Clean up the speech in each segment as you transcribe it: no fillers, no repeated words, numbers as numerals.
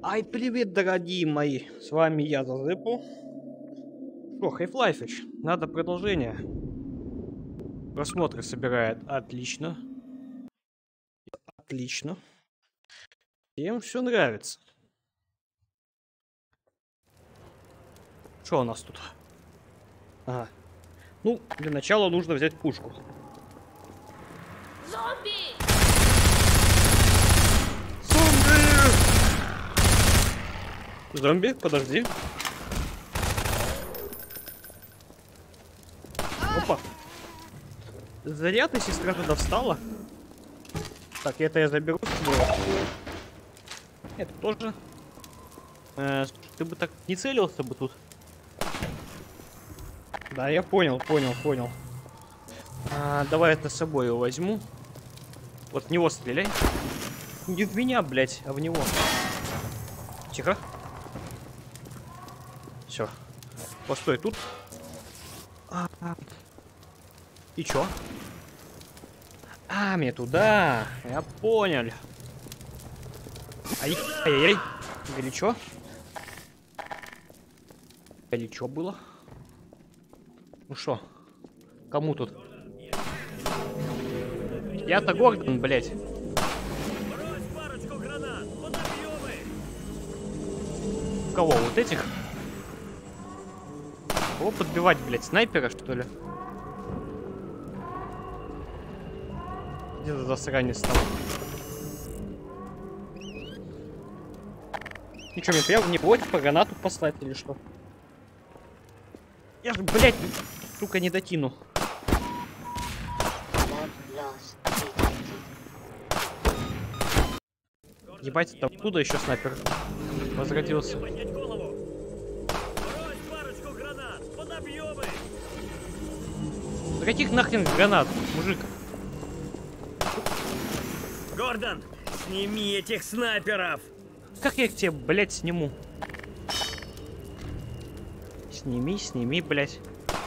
Ай, привет, дорогие мои! С вами я, Зазыпу. Шо, Half-Life, надо продолжение. Просмотры собирает отлично. Отлично. Всем все нравится. Что у нас тут? Ага. Ну, для начала нужно взять пушку. Зомби! Зомби, подожди. Опа. Зря ты, сестра, туда встала. Так, это я заберу с собой. Это тоже. Ты бы так не целился бы тут. Да, я понял. Давай это с собой его возьму. Вот в него стреляй. Не в меня, блядь, а в него. Тихо. Все. Постой тут. И чё? Мне туда. Я понял. Ай-яй-яй. Горячо. Горячо было. Ну шо? Кому тут? Я-то Гордон, блядь. Кого? Вот этих? Кого подбивать, блядь? Снайпера, что ли? Где ты засранец там? Ну что, мне прямо в него типа гранату послать или что? Я же, блядь, сука, не дотяну. Ебать, там оттуда еще снайпер возродился. Да каких нахрен гранат, мужик? Гордон, сними этих снайперов! Как я их тебе, блядь, сниму? Сними, блядь.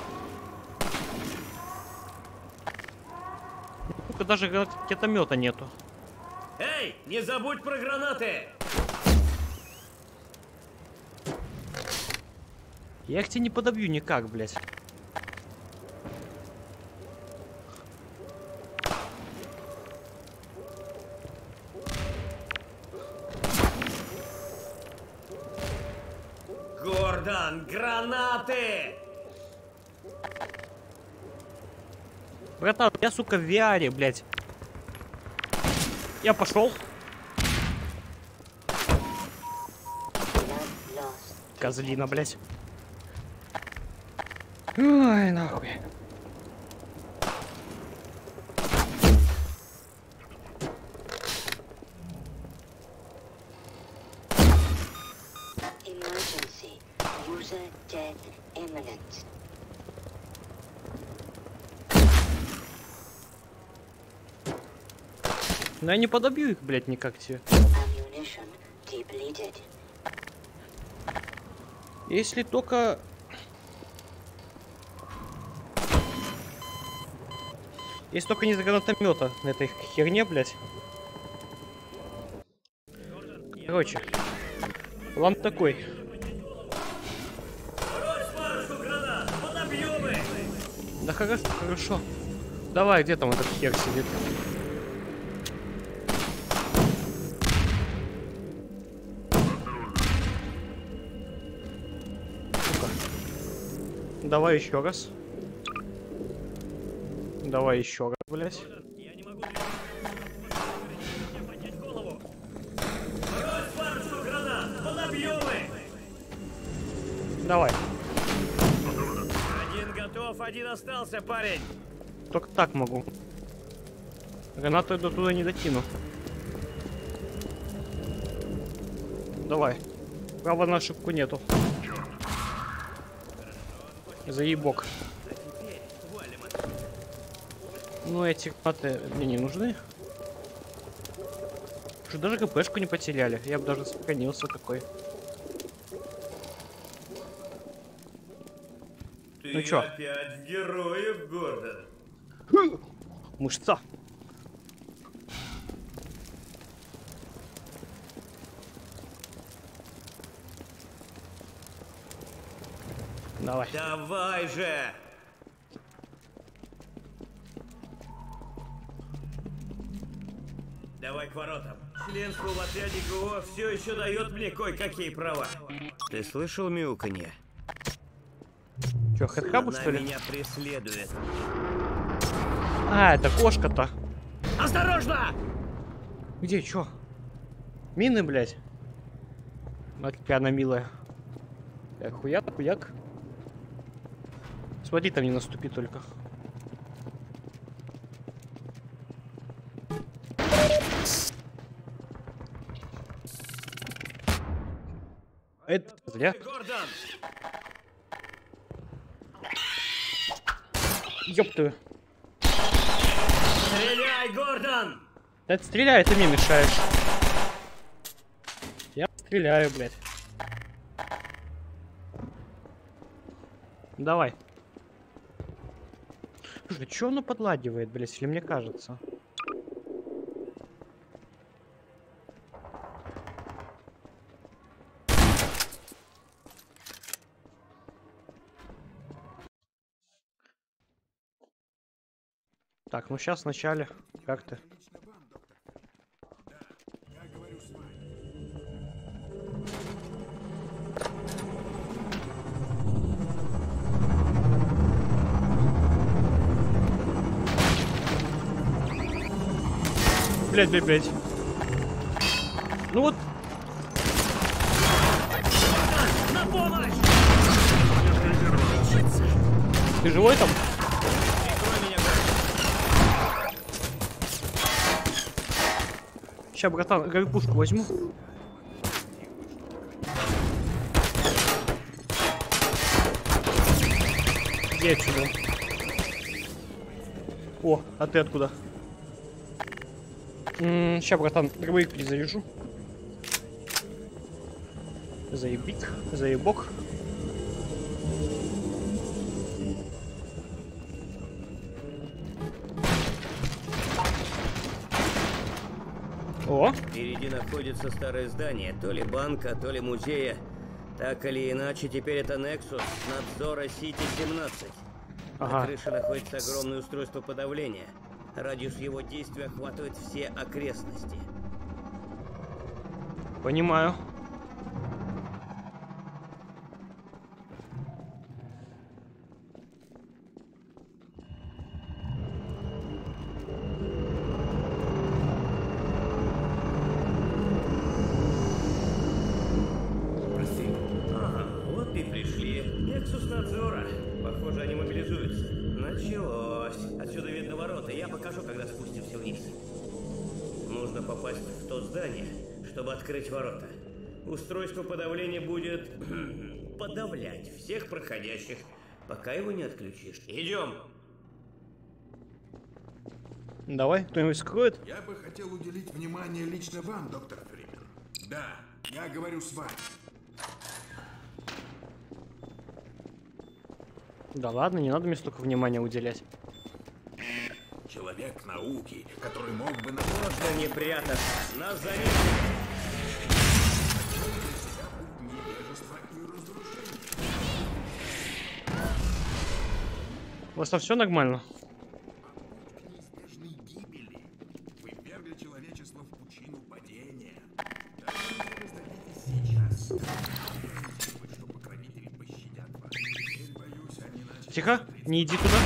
Ну-ка, даже гранатомета нету. Эй, не забудь про гранаты! Я их тебе не подобью никак, блядь. Гордон, гранаты! Братан, я, сука, в VR, блядь. Я пошел. Козлина, блядь. Ой, нахуй. Emergency. User death imminent. Но я не подобью их, блядь, никак тебе. Ammunition depleted. Если только... Если только не из гранатомета на этой херне, блядь. Короче, план такой. Да хорошо, хорошо. Давай, где там этот хер сидит? Ну-ка. Давай еще раз. Давай еще раз, блядь. Давай. Один готов, один остался, парень. Только так могу. Гранату я до туда не дотяну. Давай. Права на ошибку нету. Заебок. Ну, эти гранаты мне не нужны. Что даже ГПшку не потеряли. Я бы даже сохранился такой. Ты ну чё? опять в героев, Гордон. Мышца. Давай. Давай же! Давай к воротам. Членство в отряде ГО все еще дает мне кое-какие права. Ты слышал мяуканье? Чё, хэдхабу, Она что ли? меня преследует. А, это кошка-то. Осторожно! Где, чё? Мины, блядь? Смотри, какая она милая. Хуяк, хуяк. Смотри, там не наступи только. Это зря. Гордон! Ёб твою. Стреляй, Гордон! Да стреляй, ты мне мешаешь. Я стреляю, блядь. Давай. Слушай, чё оно подладивает, блядь, если мне кажется? Так, ну сейчас вначале. Как ты? Блять, блять, блять. Ну вот. На помощь! Ты живой там? Прикрой меня, Гордон. Сейчас, братан, горбушку возьму. Иди отсюда. О, а ты откуда? Сейчас, братан, дробовик перезаряжу. Заебик, заебок. О, Впереди находится старое здание, то ли банка, то ли музея. Так или иначе, теперь это Nexus надзора Сити-17. ага. На крыше находится огромное устройство подавления. Радиус его действия охватывает все окрестности. Понимаю. Ага, вот и пришли. Nexus надзора. Похоже, они мобилизуются. Началось. Отсюда видно ворота. Я покажу, когда спустимся вниз. Нужно попасть в то здание, чтобы открыть ворота. Устройство подавления будет подавлять всех проходящих, пока его не отключишь. Идем. Давай, кто-нибудь скроет? Я бы хотел уделить внимание лично вам, доктор Фримен. Да, я говорю с вами. Да ладно, не надо мне столько внимания уделять. Человек науки, который мог бы на Можно не прятаться. Нас заметили. невежество и разрушение. У вас там все нормально? Неизбежной гибели. Вы ввергли человечество в пучину падения. Даже если вы сдадитесь сейчас, что покровители пощадят вас. Теперь, боюсь, они начали... Тихо, не иди туда.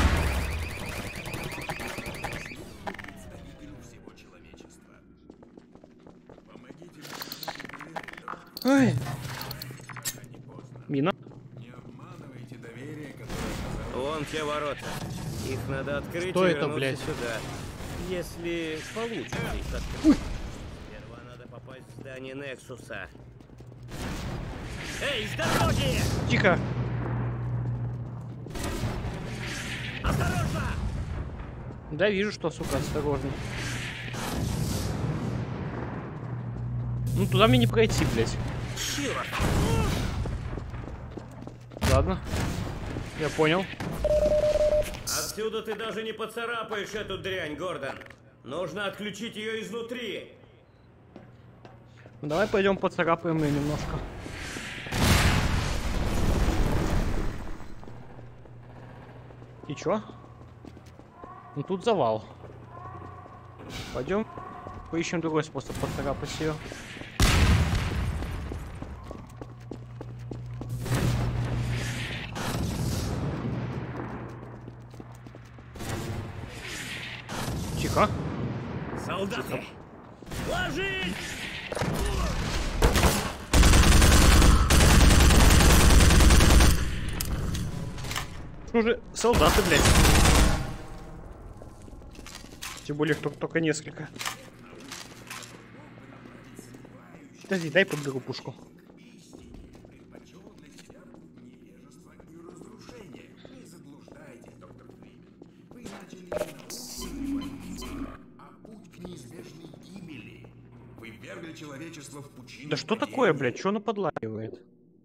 Представителю всего человечества. Помогите мне. Ой, Пока не поздно. мина. Не обманывайте доверие, которое оказалось. Вон те ворота. Их надо открыть Что и это, вернуться блядь? сюда. Если получится их открыть. Сперва надо попасть в здание Нексуса. Эй, с дороги! Тихо. Осторожно! Да, вижу, что, сука, осторожно. Ну, туда мне не пройти, блядь. Черт! Ладно. Я понял. Отсюда ты даже не поцарапаешь эту дрянь, Гордон. Нужно отключить ее изнутри. Ну, давай пойдем поцарапаем ее немножко. И чё? Ну тут завал. Пойдем поищем другой способ поцарапать ее. Тихо. Солдаты! Ложись! Ну же, солдаты, блядь. Тем более, их только несколько. Подожди, дай подберу пушку. Предпочел для себя путь невежества и разрушения. Не заблуждайтесь, доктор Фримен. Вы начали не науку, а путь к неизбежной гибели. Вы ввергли человечество в пучину. Да что такое, блядь? Чё она подлагивает?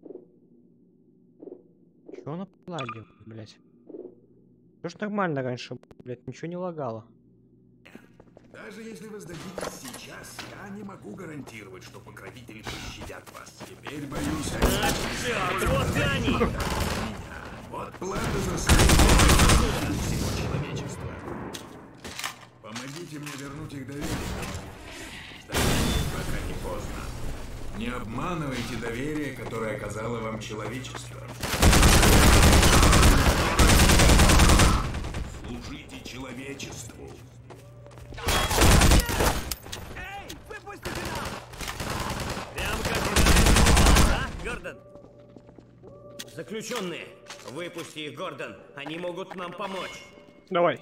Чё она подлагивает, блядь? Что ж нормально раньше, блядь, ничего не лагало. Даже если вы сдадитесь сейчас, я не могу гарантировать, что покровители пощадят вас. Теперь боюсь, Черт, вот и они! вот плата за службу всего человечества. Помогите мне вернуть их доверие. Сдавайтесь, пока не поздно. Не обманывайте доверие, которое оказало вам человечество. Служите человечеству. Прям как и раньше. А, Гордон? Заключенные, выпусти их, Гордон. Они могут нам помочь. Давай.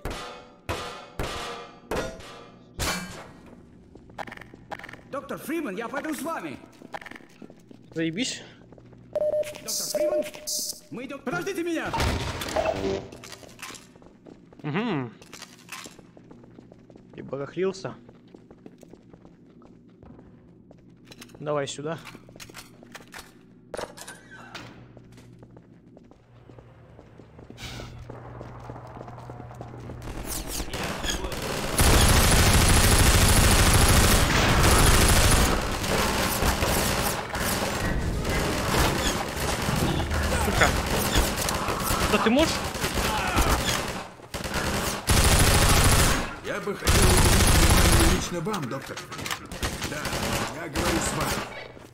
Доктор Фримен, я пойду с вами. Заебись. Доктор Фримен, мы идем. Подождите меня. Угу. И барахлился. Давай сюда. Сука. Что ты можешь? Я бы хотел уделить лично вам, доктор. Да, я говорю с вами.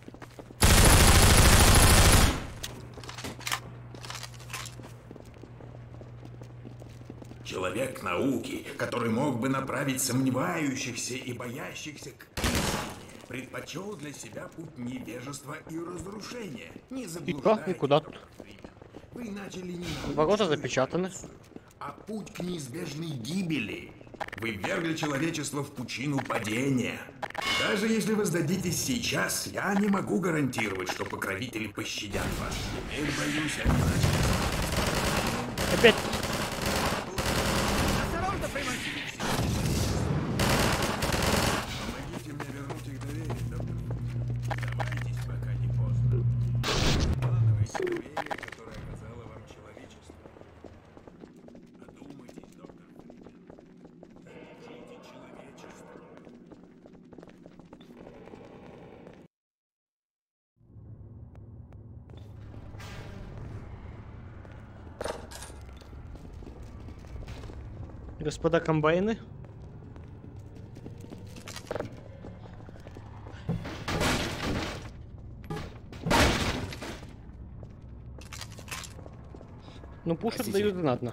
Человек науки, который мог бы направить сомневающихся и боящихся к истине, предпочел для себя путь невежества и разрушения. Не И заблуждайтесь, куда тут? доктор Фримен. Вы начали не Ворота научную запечатаны. эволюцию, а путь к неизбежной гибели. Вы ввергли человечество в пучину падения. Даже если вы сдадитесь сейчас, я не могу гарантировать, что покровители пощадят вас. Теперь боюсь, они начали. Опять. Осторожно, Фримен. Помогите мне вернуть их доверие, доктор. Сдавайтесь, пока не поздно. Обманывайте доверие, которое оказало вам человечество. Одумайтесь, доктор. Служите человечеству. Господа комбайны. Ну, пушек дают знатно.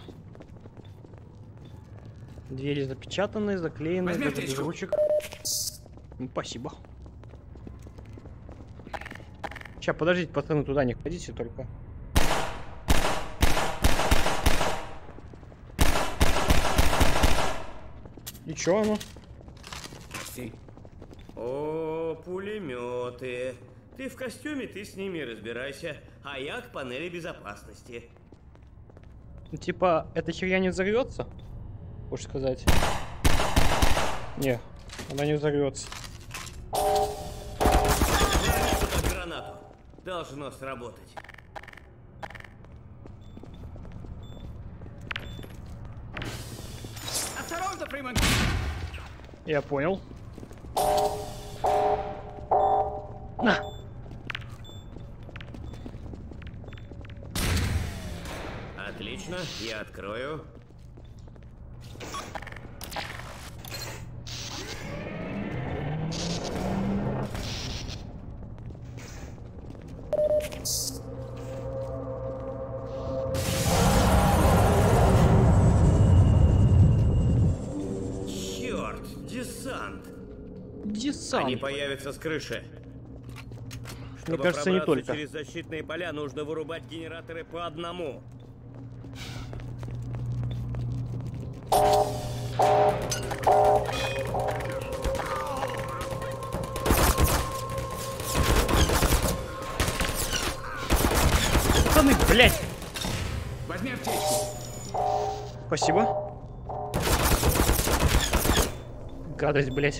Двери запечатаны, заклеены, Возьми даже без аптечку. ручек. Ну, спасибо. Сейчас, подождите, пацаны, туда не ходите только. И чё оно? Прости. О, пулеметы. Ты в костюме, ты с ними разбирайся. А я к панели безопасности. Ну, типа, эта херня не взорвется? Хочешь сказать? Не, она не взорвется. Возьми сюда гранату. Должно сработать. Осторожно, Фримен. Я понял. На. Отлично, я открою. Черт, десант. Десант. Они появятся с крыши. Мне кажется, не пробраться только. через защитные поля нужно вырубать генераторы по одному. Пацаны, блядь! Возьми аптечку. Спасибо. Гадость, блядь.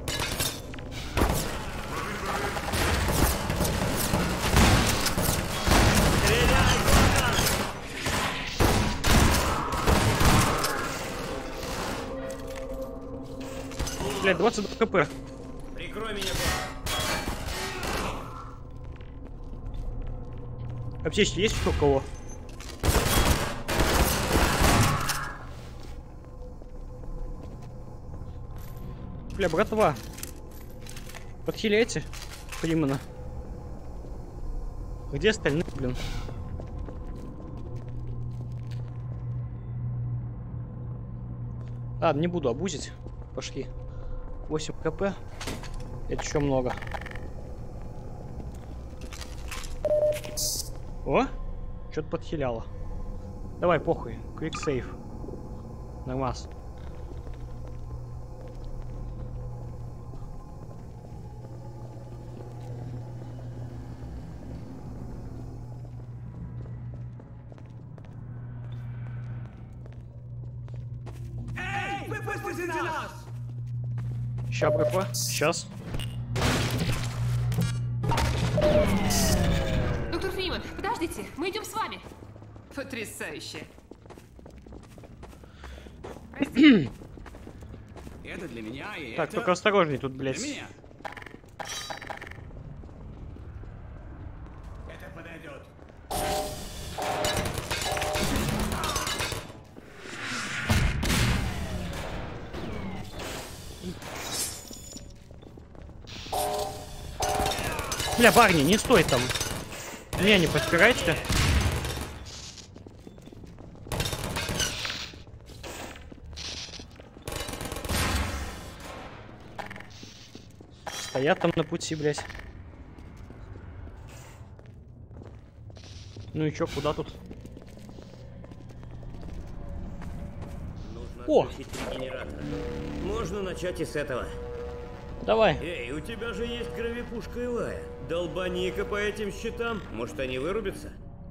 Блядь, 22 кп. Прикрой меня, Аптечки есть что у кого? Бля, братва. Подхиляйте. Фримана. Где остальные, блин? Ладно, не буду обузить. Пошли. 8 кп. Это еще много. О! Что-то подхиляло. Давай, похуй. Quick save. Нормас. Эй, выпустите нас! Ща, братва. Сейчас. Доктор Фриман, подождите, мы идем с вами. Потрясающе. Это для меня и Так, это только осторожней тут, для блядь. меня. Это подойдет. Бля, парни, не стой там. Меня не подпирайте. Стоят там на пути, блядь. Ну и чё, куда тут? Нужно О! отключить 3 генератора. Можно начать и с этого. Давай. Эй, у тебя же есть гравипушка Илая. Долбани-ка по этим щитам. Может, они вырубятся?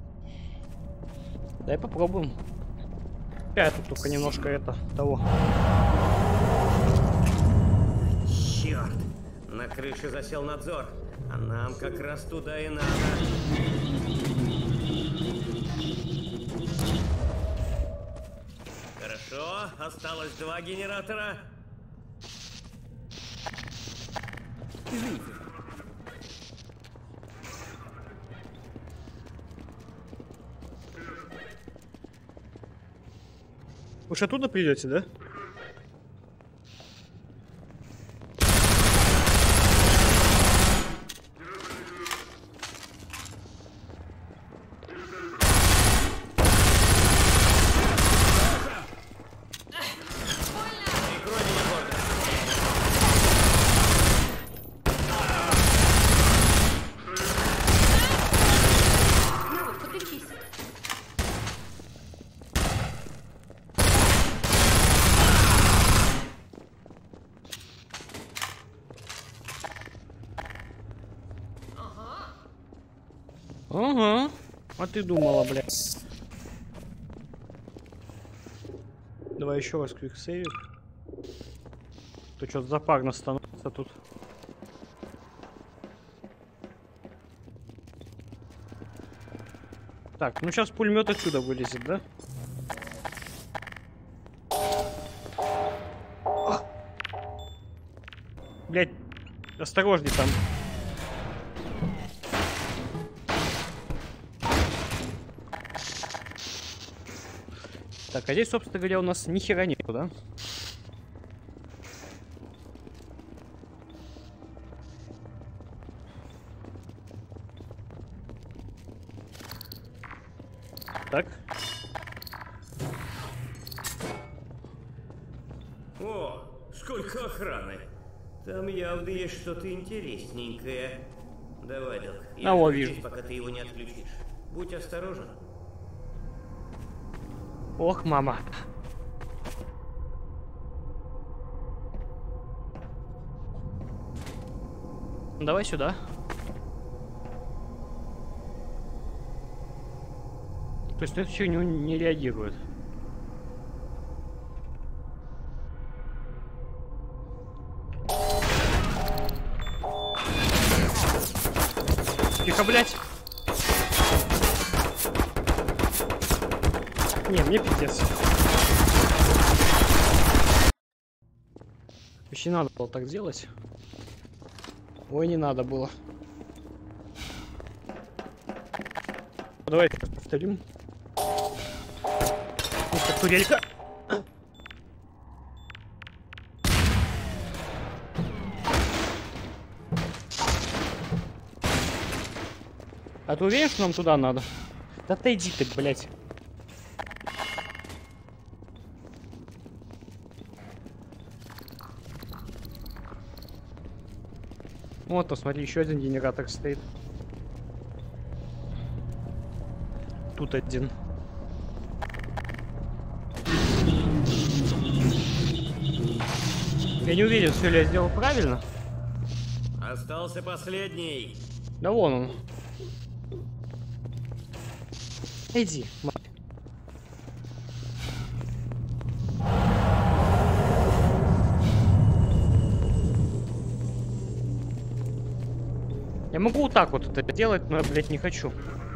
Дай попробуем. Я тут только немножко того. Черт! На крыше засел надзор. А нам как раз туда и надо. Хорошо, осталось 2 генератора. Извините. Вы ж оттуда придете, да? Прикрой меня, Гордон. Ну вот, подлечись. Ага. А ты думала, блядь. Давай еще раз квиксейв. То что-то запарно становится тут. Так, ну сейчас пулемет отсюда вылезет, да? Блять, осторожней там. Так, а здесь, собственно говоря, у нас ни хера нету, да? Так. О, сколько охраны. Там явно есть что-то интересненькое. Давай, Док. Я А, вот здесь, вижу. пока ты его не отключишь. Будь осторожен. Ох, мама. Давай сюда. То есть на эту фигню не реагирует. Тихо, блядь. Не, мне пиздец. Вообще надо было так делать. Ой, не надо было. Давай повторим. Это турелька. А ты уверен, что нам туда надо? Да отойди ты, блядь. Вот, посмотри, еще один генератор стоит. Тут один. Я не уверен, все ли я сделал правильно. Остался последний. Да вон он. Иди, мать. Я могу вот так вот это делать, но я, блядь, не хочу.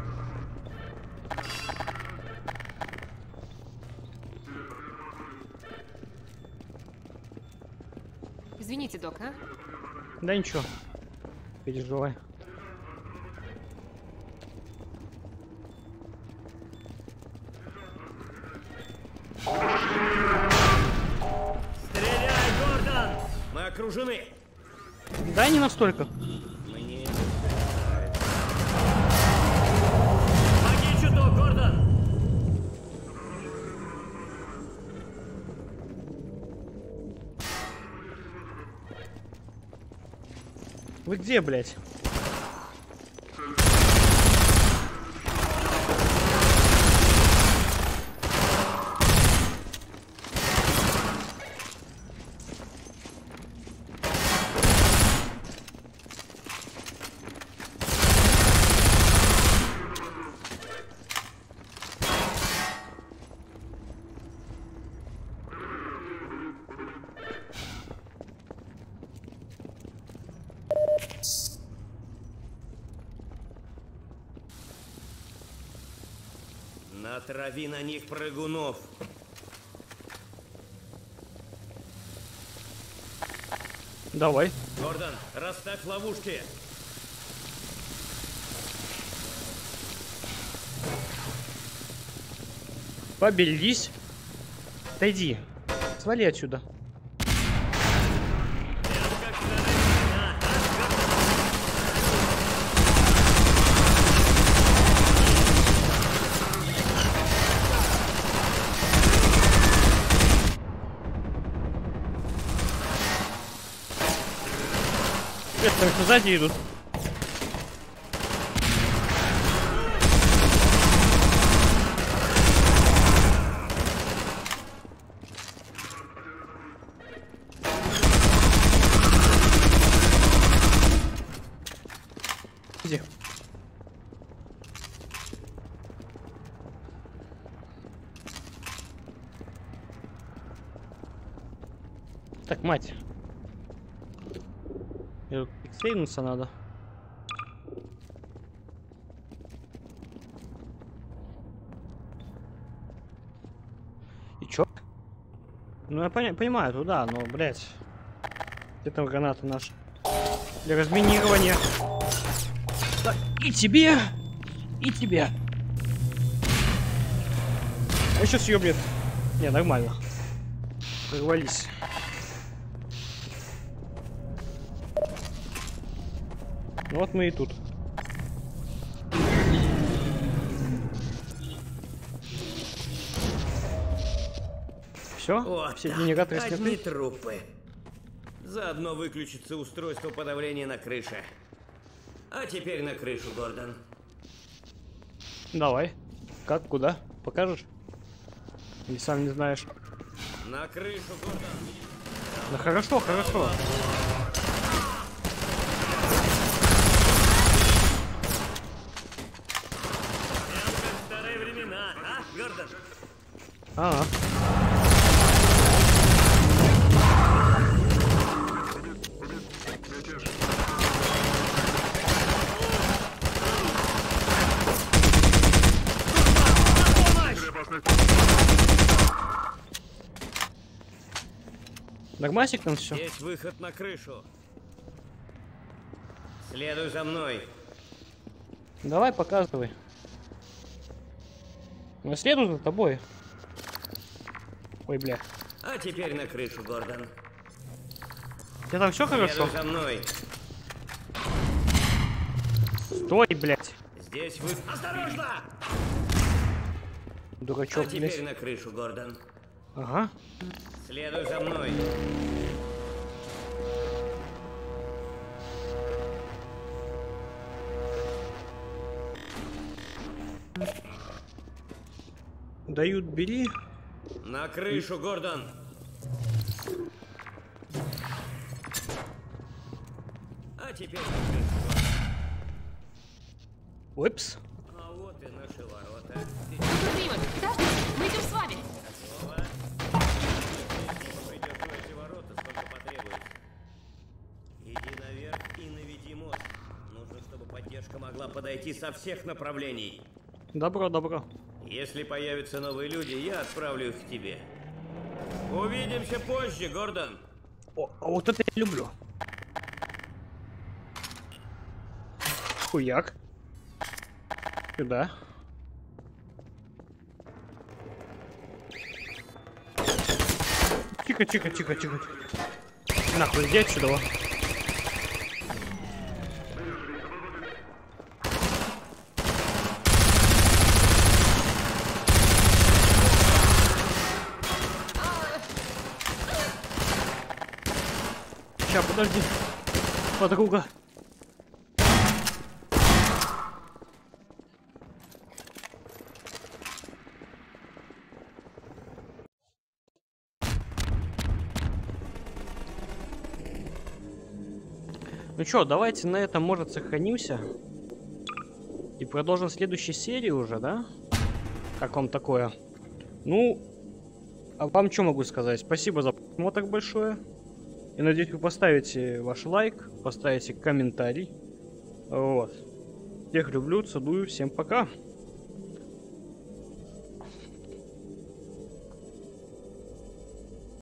Извините, док, а? Да ничего. Переживай. Стреляй, Гордон! Мы окружены. Да, не настолько. Мне это нравится. Помоги чуток, Гордон! Вы где, блядь? Натрави на них прыгунов. Давай. Гордон, расставь ловушки. Поберись. Отойди. Свали отсюда. Там сзади идут. Где? Так, мать. Сейнуться надо. И чё? Ну я понимаю, туда, но, блядь. Где там гранаты наши? Для разминирования. Так, и тебе, и тебе. А сейчас ёбнет. Не, нормально. Прорвались. Вот мы и тут. Все? Вот Все так, генераторы одни сняты? трупы. Заодно выключится устройство подавления на крыше. А теперь на крышу, Гордон. Давай. Как, куда? Покажешь? Или сам не знаешь? На крышу, Гордон. Да хорошо, хорошо. Прям как в старые времена, а, Гордон? Ага. Нормасик там все. Здесь выход на крышу. Следуй за мной. Давай, показывай. Я следую за тобой. Ой, бля. А теперь на крышу, Гордон. У тебя там все хорошо? Следуй за мной. Стой, блядь. Здесь вы... Осторожно! Дурачок, А теперь блядь. на крышу, Гордон. Ага. Следуй за мной. Дают, бери. На крышу, Гордон. А теперь на крышу, Гордон. Упс. А вот и наши ворота. Доктор Фриман, подождите, мы идем с вами. Готово. Пойдешь в эти ворота, сколько потребуется. Иди наверх и наведи мост. Нужно, чтобы поддержка могла подойти со всех направлений. Добро, добро. Если появятся новые люди, я отправлю их к тебе. Увидимся позже, Гордон. О, а вот это я люблю. Хуяк. Сюда. Тихо, тихо, тихо, тихо. Нахуй, иди отсюда. Во. Ща, подожди. Подруга. Ну чё, давайте на этом, может, сохранимся. И продолжим в следующей серии уже, да? Как вам такое? Ну, а вам что могу сказать? Спасибо за просмотр большое. И надеюсь, вы поставите ваш лайк, поставите комментарий. Вот. Всех люблю, целую, всем пока.